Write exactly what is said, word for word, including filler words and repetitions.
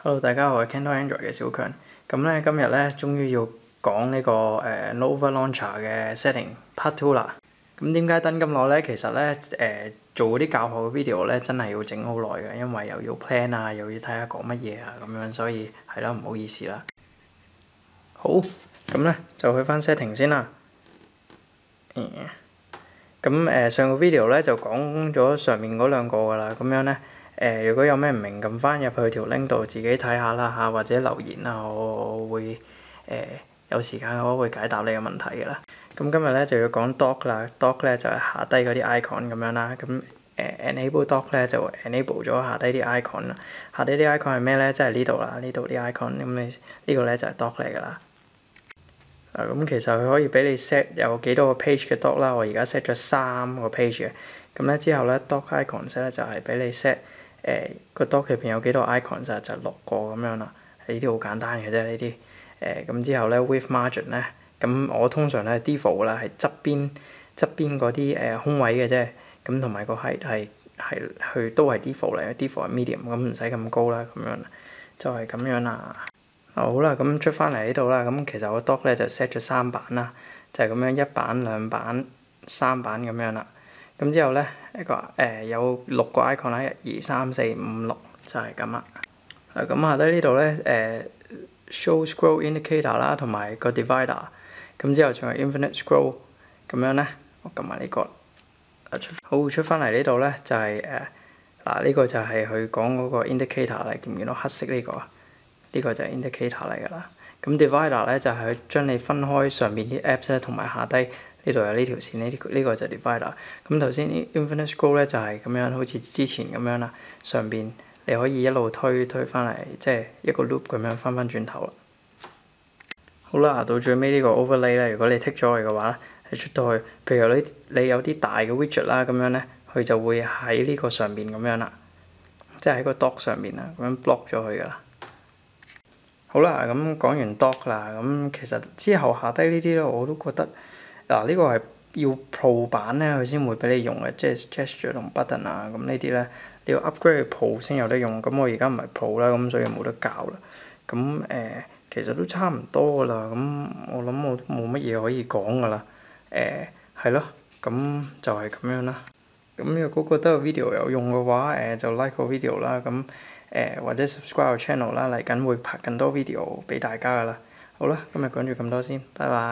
Hello，大家好，我係 Canton Android 嘅小強。咁咧今日咧終於要講呢、這個誒、呃、Nova Launcher 嘅 setting part two 啦。咁點解等咁耐咧？其實咧誒、呃、做嗰啲教學嘅 video 咧真係要整好耐嘅，因為又要 plan 啊，又要睇下講乜嘢啊咁樣，所以係啦，唔好意思啦。好，咁咧就去翻 setting 先啦。嗯。咁誒、呃、上個 video 咧就講咗上面嗰兩個㗎啦，咁樣咧。誒、呃，如果有咩唔明，撳翻入去條 link 度自己睇下啦嚇，或者留言啊，我，我會誒、呃、有時間我會解答你嘅問題嘅啦。咁今日咧就要講 dock 啦 ，dock 咧就係、是、下低嗰啲 icon 咁樣啦。咁誒、呃、enable dock 咧就 enable 咗下低啲 icon 啦。下低啲 icon 係咩咧？即係呢度啦，呢度啲 icon。咁你呢個咧就係 dock 嚟㗎啦。啊，咁其實佢可以俾你 set 有幾多個 page 嘅 dock 啦。我而家 set 咗三個 page 嘅。咁咧之後咧 dock icons 咧就係、是、俾你 set。誒個 dock 入邊有幾多 icon 就就六個咁樣啦，呢啲好簡單嘅啫呢啲。誒咁、呃、之後咧 width margin 咧，咁我通常咧 default 啦係側邊側邊嗰啲誒空位嘅啫，咁同埋個 height 係係佢都係 default 嚟嘅 default 係 medium，咁唔使咁高啦，咁樣就係、是、咁樣啦。好啦，咁出翻嚟呢度啦，咁其實我 dock 咧就 set 咗三版啦，就係、是、咁樣一版、兩版、三版咁樣啦。咁之後咧，一個誒、呃、有六個 icon 啦，一、二、三、四、五、六就係咁啦。誒咁下低呢度咧誒 show scroll indicator 啦，同埋個 divider。咁之後仲有 infinite scroll 咁樣咧，我撳埋呢個。出好出翻嚟呢度咧，就係誒嗱呢個就係佢講嗰個 indicator 嚟，見唔見到黑色呢、呢個？呢、呢個就係 indicator 嚟㗎啦。咁 divider 咧就係佢將你分開上邊啲 apps 咧，同埋下低。呢度有呢條線，呢啲呢個就係 divider。咁頭先 infinite scroll 咧就係咁樣，好似之前咁樣啦。上邊你可以一路推推翻嚟，即係一個 loop 咁樣翻翻轉頭啦。好啦，到最尾呢個 overlay 咧，如果你剔咗佢嘅話咧，係出到去，譬如你你有啲大嘅 widget 啦，咁樣咧，佢就會喺呢個上邊咁樣啦，即係喺個 dock 上邊啦，咁樣 block 咗佢噶啦。好啦，咁講完 dock 啦，咁其實之後下低呢啲咧，我都覺得。嗱，呢個係要 Pro 版咧，佢先會俾你用嘅，即係 gesture 同 button 啊，咁呢啲咧你要 upgrade 去 Pro 先有得用。咁我而家唔係 Pro 啦，咁所以冇得教啦。咁誒、呃，其實都差唔多噶啦。咁我諗我都冇乜嘢可以講噶啦。誒、呃，係咯，咁就係咁樣啦。咁如果覺得個 video 有用嘅話，誒、呃、就 like 個 video 啦。咁誒、呃、或者 subscribe 個 channel 啦，嚟緊會拍更多 video 俾大家噶啦。好啦，今日講住咁多先，拜拜。